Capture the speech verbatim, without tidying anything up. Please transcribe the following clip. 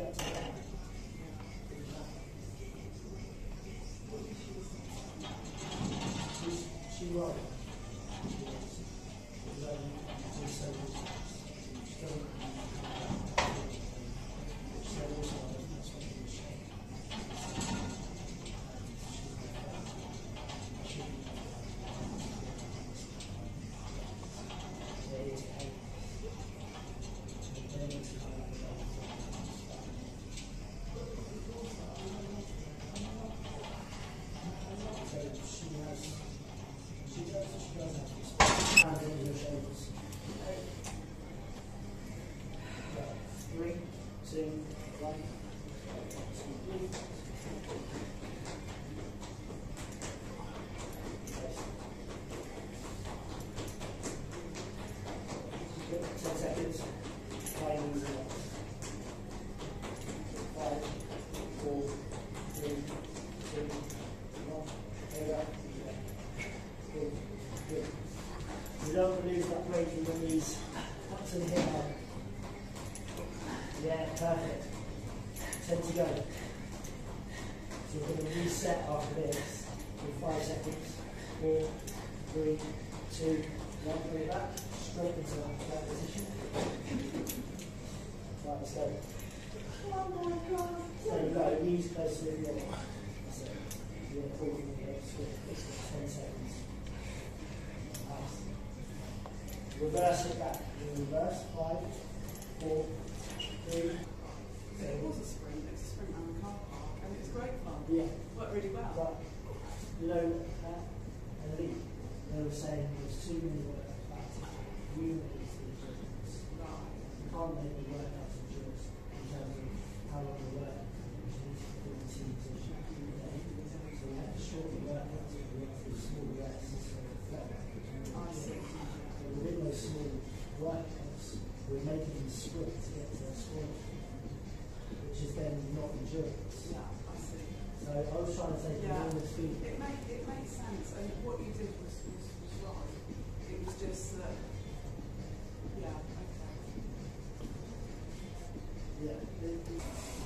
get to that. She's, she was. She was. She was only so still. She also that's what she was saying. Three, two, one. Ten seconds. Five, five, four, three, two, one. There you go. Good, good. You don't want to lose that weight in the knees up to the hip line. Yeah, perfect. Ten to go. So we're going to reset after this in five seconds. Four, three, two, one. Bring it back. Straight into that position. Right, let's go. Oh my God. There you go. Knees close to the wall. That's it. You're going to pull from the edge. ten seconds. Nice. Reverse it back. Reverse. Five, four, three. So it was a sprint, it was a sprint around the car park, and it was great fun. Yeah. Worked really well. But, you know, uh, Elite, they were saying there's too many workouts back to you need to do endurance. Right. You can't make the workouts endurance in terms of how long you work. You need to do the team position. So we have to shorten the workouts, we have to do small reps instead of flat. I see. So within those small workouts, we're making them sprint to get to their score, which is then not endurance. Yeah, I see. So I was trying to say, Yeah. all the speed. It made it made sense, and what you did was, was, was right. It was just that, yeah, okay. Yeah.